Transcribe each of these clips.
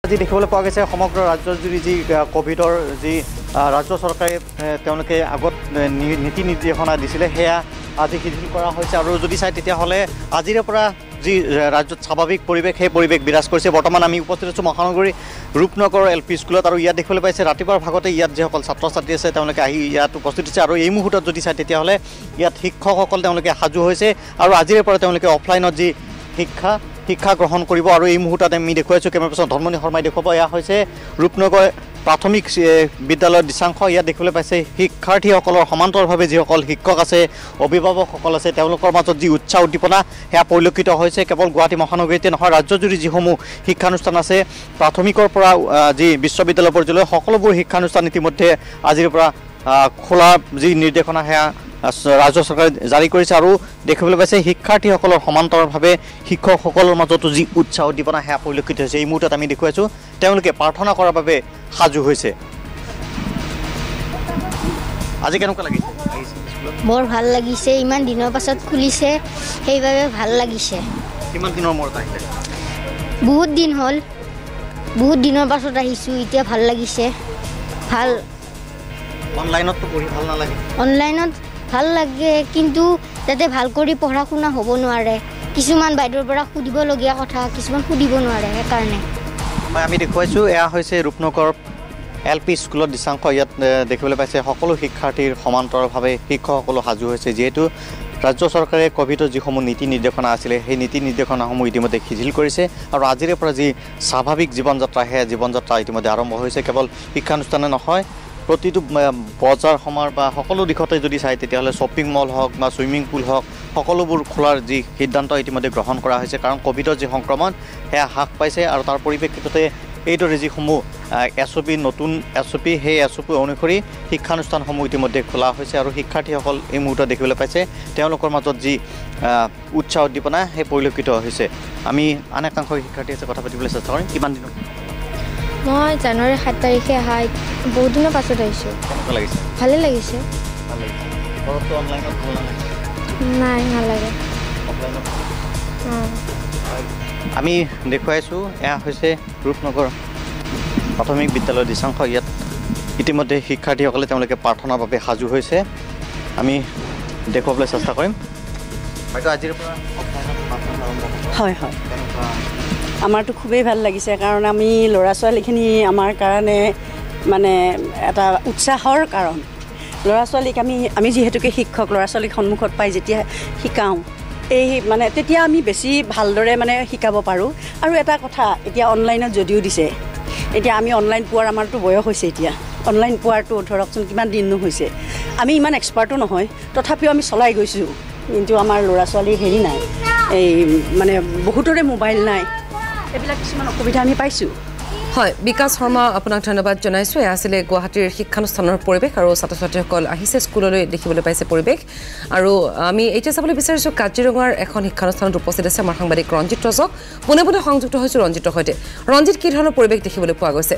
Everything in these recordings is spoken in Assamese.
আজি দেখিবলৈ পোৱা গৈছে সমগ্ৰ ৰাজ্যৰ জুৰি যি কোভিডৰ যি ৰাজ্য চৰকাৰে তেওঁলোকে আগত নীতি নিৰ্দেশনা দিছিলে সেয়া আজি শিথিল কৰা হৈছে আৰু যদি চাই তেতিয়াহ'লে আজিৰে পৰা যি ৰাজ্যত স্বাভাৱিক পৰিৱেশ সেই পৰিৱেশ বিৰাজ কৰিছে। বৰ্তমান আমি উপস্থিত আছোঁ মহানগৰী ৰূপনগৰ LP স্কুলত আৰু ইয়াত দেখিবলৈ পাইছে ৰাতিপুৱাৰ ভাগতে ইয়াত যিসকল ছাত্ৰ ছাত্ৰী আছে তেওঁলোকে আহি ইয়াত উপস্থিত হৈছে আৰু এই মুহূৰ্তত যদি চাই তেতিয়াহ'লে ইয়াত শিক্ষকসকল তেওঁলোকে সাজু হৈছে আৰু আজিৰে পৰা তেওঁলোকে অফলাইনত যি শিক্ষা গ্ৰহণ কৰিব আৰু এই মুহূৰ্তত আমি দেখুৱাইছোঁ কেমেৰা পাৰ্চন ধৰ্মনী শৰ্মাই দেখুৱাব। এয়া হৈছে ৰূপনগৰ প্ৰাথমিক বিদ্যালয়ৰ দৃশ্যাংশ। ইয়াত দেখিবলৈ পাইছে শিক্ষাৰ্থীসকলৰ সমান্তৰালভাৱে যিসকল শিক্ষক আছে অভিভাৱকসকল আছে তেওঁলোকৰ মাজত যি উৎসাহ উদ্দীপনা সেয়া পৰিলক্ষিত হৈছে। কেৱল গুৱাহাটী মহানগৰীতে নহয় ৰাজ্যজুৰি যিসমূহ শিক্ষানুষ্ঠান আছে প্ৰাথমিকৰ পৰা যি বিশ্ববিদ্যালয় পৰ্যায়লৈ সকলোবোৰ শিক্ষানুষ্ঠান ইতিমধ্যে আজিৰ পৰা খোলাৰ যি নিৰ্দেশনা সেয়া ৰাজ্য চৰকাৰে জাৰি কৰিছে আৰু দেখিবলৈ পাইছে শিক্ষাৰ্থীসকলৰ সমান্তৰালভাৱে শিক্ষকসকলৰ মাজতো যি উৎসাহ উদ্দীপনা সেয়া পৰিলক্ষিত হৈছে। এই মুহূৰ্তত আমি দেখুৱাইছোঁ তেওঁলোকে প্ৰাৰ্থনা কৰাৰ বাবে সাজু হৈছে। আজি কেনেকুৱা লাগিছে? বৰ ভাল লাগিছে, ইমান দিনৰ পাছত খুলিছে সেইবাবে ভাল লাগিছে। কিমান দিনৰ মূৰত আহিলে? বহুত দিন হ'ল, বহুত দিনৰ পাছত আহিছোঁ, এতিয়া ভাল লাগিছে। ভাল অনলাইনততো পঢ়ি ভাল নালাগে? অনলাইনত ভাল লাগে কিন্তু তাতে ভাল কৰি পঢ়া শুনা হ'ব নোৱাৰে। কিছুমান বাইদেউৰ পৰা সুধিবলগীয়া কথা কিছুমান সুধিব নোৱাৰে সেইকাৰণে। আমি দেখুৱাইছোঁ এয়া হৈছে ৰূপনগৰ LP স্কুলত দৃশ্যাংশ। ইয়াত দেখিবলৈ পাইছে সকলো শিক্ষাৰ্থীৰ সমান্তৰালভাৱে শিক্ষকসকলো সাজু হৈছে। যিহেতু ৰাজ্য চৰকাৰে কোভিডৰ যিসমূহ নীতি নিৰ্দেশনা আছিলে সেই নীতি নিৰ্দেশনাসমূহ ইতিমধ্যে শিথিল কৰিছে আৰু আজিৰে পৰা যি স্বাভাৱিক জীৱন যাত্ৰা সেয়া জীৱন যাত্ৰা ইতিমধ্যে আৰম্ভ হৈছে। কেৱল শিক্ষানুষ্ঠানে নহয় প্ৰতিটো বজাৰ সমাৰ বা সকলো দিশতে যদি চাই তেতিয়াহ'লে শ্বপিং মল হওক বা ছুইমিং পুল হওক সকলোবোৰ খোলাৰ যি সিদ্ধান্ত ইতিমধ্যে গ্ৰহণ কৰা হৈছে কাৰণ কোভিডৰ যি সংক্ৰমণ সেয়া হ্ৰাস পাইছে আৰু তাৰ পৰিপ্ৰেক্ষিততে এইদৰে যিসমূহ SOP নতুন SOP সেই SOP অনুসৰি শিক্ষানুষ্ঠানসমূহ ইতিমধ্যে খোলা হৈছে আৰু শিক্ষাৰ্থীসকল এই মুহূৰ্তত দেখিবলৈ পাইছে তেওঁলোকৰ মাজত যি উৎসাহ উদ্দীপনা সেই পৰিলক্ষিত হৈছে। আমি আন একাংশ শিক্ষাৰ্থী আছে কথা পাতিবলৈ চেষ্টা কৰিম। কিমান দিনত? মই জানুৱাৰী 7 তাৰিখে অহা বহুত দিনৰ পাছত আহিছোঁ। কেনেকুৱা লাগিছে? ভালে লাগিছে। নাই নালাগে। আমি দেখুৱাইছোঁ এয়া হৈছে ৰূপনগৰ প্ৰাথমিক বিদ্যালয়ৰ দৃশ্যাংশ। ইয়াত ইতিমধ্যে শিক্ষাৰ্থীসকলে তেওঁলোকে প্ৰাৰ্থনাৰ বাবে সাজু হৈছে। আমি দেখুৱাবলৈ চেষ্টা কৰিম। হয়তো আজিৰ পৰা হয় আমাৰতো খুবেই ভাল লাগিছে কাৰণ আমি ল'ৰা ছোৱালীখিনি আমাৰ কাৰণে মানে এটা উৎসাহৰ কাৰণ। ল'ৰা ছোৱালীক আমি যিহেতুকে শিক্ষক ল'ৰা ছোৱালীক সন্মুখত পাই যেতিয়া শিকাওঁ এই মানে তেতিয়া আমি বেছি ভালদৰে মানে শিকাব পাৰোঁ। আৰু এটা কথা এতিয়া অনলাইনত যদিও দিছে এতিয়া আমি অনলাইন পোৱাৰ আমাৰতো বয়স হৈছে এতিয়া অনলাইন পোৱাৰটো ধৰকচোন কিমান দিনো হৈছে। আমি ইমান এক্সপাৰ্টো নহয় তথাপিও আমি চলাই গৈছোঁ কিন্তু আমাৰ ল'ৰা ছোৱালীৰ হেৰি নাই এই মানে বহুতৰে মোবাইল নাই এইবিলাক কিছুমান অসুবিধা আমি পাইছোঁ। হয় বিকাশ শৰ্মা আপোনাক ধন্যবাদ জনাইছোঁ। এয়া আছিলে গুৱাহাটীৰ শিক্ষানুষ্ঠানৰ পৰিৱেশ আৰু ছাত্ৰ ছাত্ৰীসকল আহিছে স্কুললৈ দেখিবলৈ পাইছে পৰিৱেশ। আৰু আমি এতিয়া চাবলৈ বিচাৰিছোঁ কাজিৰঙাৰ এখন শিক্ষানুষ্ঠানত উপস্থিত আছে আমাৰ সাংবাদিক ৰঞ্জিত ৰজক। পোনে পোনে সংযুক্ত হৈছোঁ ৰঞ্জিতৰ সৈতে। ৰঞ্জিত কি ধৰণৰ পৰিৱেশ দেখিবলৈ পোৱা গৈছে?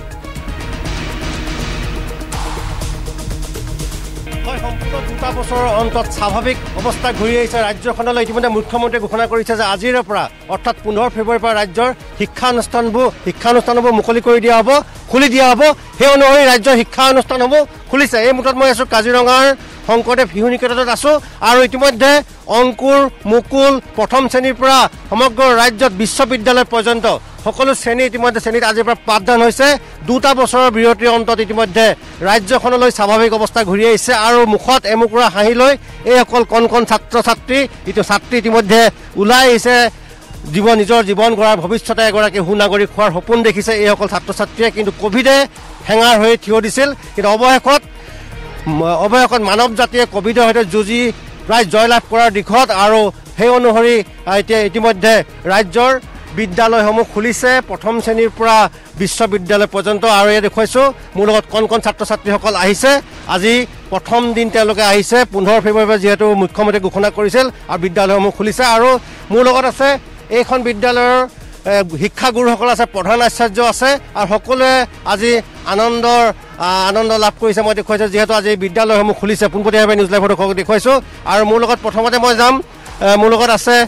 সম্পূৰ্ণ 2টা বছৰৰ অন্তত স্বাভাৱিক অৱস্থা ঘূৰি আহিছে ৰাজ্যখনলৈ। ইতিমধ্যে মুখ্যমন্ত্ৰীয়ে ঘোষণা কৰিছে যে আজিৰে পৰা অৰ্থাৎ 15 ফেব্ৰুৱাৰীৰ পৰা ৰাজ্যৰ শিক্ষানুষ্ঠানবোৰ মুকলি কৰি দিয়া হ'ব, খুলি দিয়া হ'ব। সেই অনুসৰি ৰাজ্যৰ শিক্ষানুষ্ঠানসমূহ খুলিছে। এই মুহূৰ্তত মই আছোঁ কাজিৰঙাৰ শংকৰদেৱ শিশু নিকেতনত আছোঁ আৰু ইতিমধ্যে অংকুৰ মুকুল প্ৰথম শ্ৰেণীৰ পৰা সমগ্ৰ ৰাজ্যত বিশ্ববিদ্যালয় পৰ্যন্ত সকলো শ্ৰেণী ইতিমধ্যে শ্ৰেণীত আজিৰ পৰা পাঠদান হৈছে। 2টা বছৰৰ বিৰতিৰ অন্তত ইতিমধ্যে ৰাজ্যখনলৈ স্বাভাৱিক অৱস্থা ঘূৰি আহিছে আৰু মুখত এমুকুৰা হাঁহি লৈ এইসকল কণ ছাত্ৰ ছাত্ৰী ইতিমধ্যে ওলাই আহিছে নিজৰ জীৱন গঢ়াৰ ভৱিষ্যতে এগৰাকী সুনাগৰিক হোৱাৰ সপোন দেখিছে এইসকল ছাত্ৰ ছাত্ৰীয়ে। কিন্তু কোভিডে হেঙাৰ হৈ থিয় দিছিল কিন্তু অৱশেষত মানৱ জাতিয়ে কোভিডৰ সৈতে যুঁজি প্ৰায় জয়লাভ কৰাৰ দিশত আৰু সেই অনুসৰি এতিয়া ইতিমধ্যে ৰাজ্যৰ বিদ্যালয়সমূহ খুলিছে প্ৰথম শ্ৰেণীৰ পৰা বিশ্ববিদ্যালয় পৰ্যন্ত। আৰু এই দেখুৱাইছোঁ মোৰ লগত কণ ছাত্ৰ ছাত্ৰীসকল আহিছে। আজি প্ৰথম দিন তেওঁলোকে আহিছে 15 ফেব্ৰুৱাৰীৰ পৰা যিহেতু মুখ্যমন্ত্ৰীয়ে ঘোষণা কৰিছিল আৰু বিদ্যালয়সমূহ খুলিছে। আৰু মোৰ লগত আছে এইখন বিদ্যালয়ৰ শিক্ষাগুৰুসকল আছে, প্ৰধান আচাৰ্য আছে আৰু সকলোৱে আজি আনন্দ লাভ কৰিছে। মই দেখুৱাইছোঁ যিহেতু আজি বিদ্যালয়সমূহ খুলিছে পোনপটীয়াভাৱে নিউজ লাইভৰ দৰ্শকক দেখুৱাইছোঁ। আৰু মোৰ লগত প্ৰথমতে মই যাম, মোৰ লগত আছে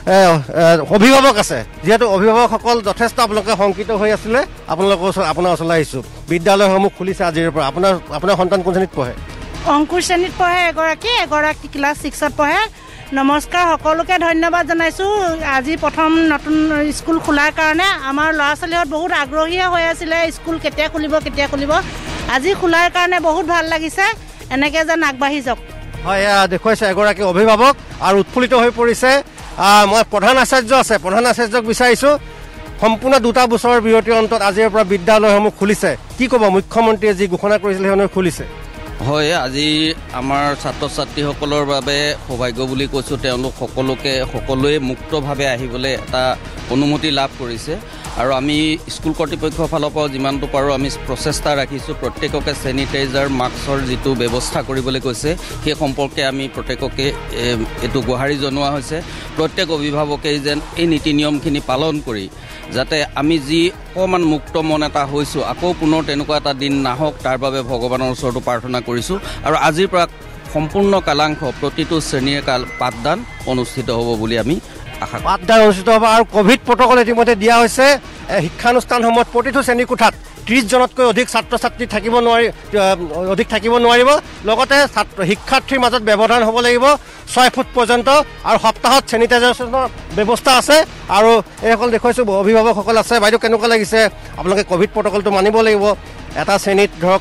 অভিভাৱক আছে, যিহেতু অভিভাৱকসকল যথেষ্ট আপোনালোকে শংকিত হৈ আছিলে, আপোনাৰ ওচৰলৈ আহিছোঁ। বিদ্যালয়সমূহ খুলিছে আজিৰ পৰা। আপোনাৰ সন্তান কোন শ্ৰেণীত পঢ়ে? অংকুৰ শ্ৰেণীত পঢ়ে, এগৰাকী ক্লাছ 6ত পঢ়ে। নমস্কাৰ, সকলোকে ধন্যবাদ জনাইছোঁ। আজি প্ৰথম নতুন স্কুল খোলাৰ কাৰণে আমাৰ ল'ৰা ছোৱালীহঁত বহুত আগ্ৰহী হৈ আছিলে, স্কুল কেতিয়া খুলিব। আজি খোলাৰ কাৰণে বহুত ভাল লাগিছে, এনেকৈ যেন আগবাঢ়ি যাওক। হয়, এয়া দেখুৱাইছে এগৰাকী অভিভাৱক আৰু উৎফুল্লিত হৈ পৰিছে। মই প্ৰধান আচাৰ্যক বিচাৰিছোঁ, সম্পূৰ্ণ 2টা বছৰৰ বিৰতিৰ অন্তত আজিৰ পৰা বিদ্যালয়সমূহ খুলিছে। কি ক'ব, মুখ্যমন্ত্ৰীয়ে যি ঘোষণা কৰিছিলে সেইসমূহ খুলিছে? হয়, আজি আমাৰ ছাত্ৰ ছাত্ৰীসকলৰ বাবে সৌভাগ্য বুলি কৈছোঁ। তেওঁলোক সকলোৱে মুক্তভাৱে আহিবলৈ এটা অনুমতি লাভ কৰিছে আৰু আমি স্কুল কৰ্তৃপক্ষৰ ফালৰ পৰাও যিমানটো পাৰোঁ আমি প্ৰচেষ্টা ৰাখিছোঁ। প্ৰত্যেককে চেনিটাইজাৰ মাস্কৰ যিটো ব্যৱস্থা কৰিবলৈ কৈছে সেই সম্পৰ্কে আমি প্ৰত্যেককে এইটো গুহাৰি জনোৱা হৈছে। প্ৰত্যেক অভিভাৱকেই যেন এই নীতি নিয়মখিনি পালন কৰি যাতে আমি যি অকণমান মুক্ত মন এটা হৈছোঁ, আকৌ পুনৰ তেনেকুৱা এটা দিন নাহক, তাৰ বাবে ভগৱানৰ ওচৰতো প্ৰাৰ্থনা কৰিছোঁ। আৰু আজিৰ পৰা সম্পূৰ্ণ কালাংশ প্ৰতিটো শ্ৰেণীৰ পাঠদান অনুষ্ঠিত হ'ব বুলি আমি আশা কৰোঁ। পাঠদান অনুষ্ঠিত হ'ব আৰু ক'ভিড প্ৰট'কল ইতিমধ্যে দিয়া হৈছে। শিক্ষানুষ্ঠানসমূহত প্ৰতিটো শ্ৰেণীকোঠাত 30 জনতকৈ অধিক ছাত্ৰ ছাত্ৰী থাকিব নোৱাৰিব। লগতে শিক্ষাৰ্থীৰ মাজত ব্যৱধান হ'ব লাগিব 6 ফুট পৰ্যন্ত আৰু সপ্তাহত চেনিটাইজেশ্যনৰ ব্যৱস্থা আছে। আৰু এইসকল দেখুৱাইছোঁ অভিভাৱকসকল আছে। বাইদেউ, কেনেকুৱা লাগিছে? আপোনালোকে ক'ভিড প্ৰট'কলটো মানিব লাগিব। এটা শ্ৰেণীত ধৰক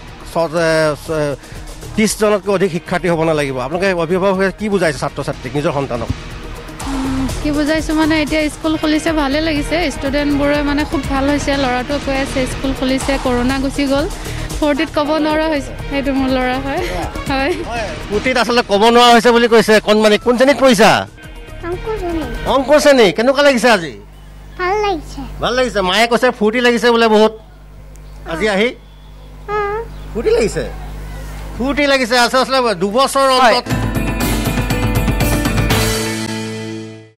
30 জনতকৈ অধিক শিক্ষাৰ্থী হ'ব নালাগিব। আপোনালোকে অভিভাৱকে কি বুজাইছে ছাত্ৰ ছাত্ৰীক, নিজৰ সন্তানক? কি বুজাইছোঁ মানে, এতিয়া স্কুল খুলিছে, ভালেই লাগিছে। ষ্টুডেণ্টবোৰে মানে খুব ভাল হৈছে। ল'ৰাটোৱে কৈ আছে স্কুল খুলিছে, কৰোণা গুচি গ'ল। ফূৰ্তিত ক'ব নোৱাৰা হৈছে। সেইটো মোৰ ল'ৰা হয়। ফূৰ্তিত আচলতে ক'ব নোৱাৰা হৈছে বুলি কৈছে। কণমানি, কোন শ্ৰেণীত পঢ়িছা? অংকুৰ শ্ৰেণী। কেনেকুৱা লাগিছে আজি? ভাল লাগিছে। মায়ে কৈছে ফূৰ্তি লাগিছে বোলে বহুত আজি আহি। ফূৰ্তি লাগিছে আচলতে 2 বছৰ অন্তত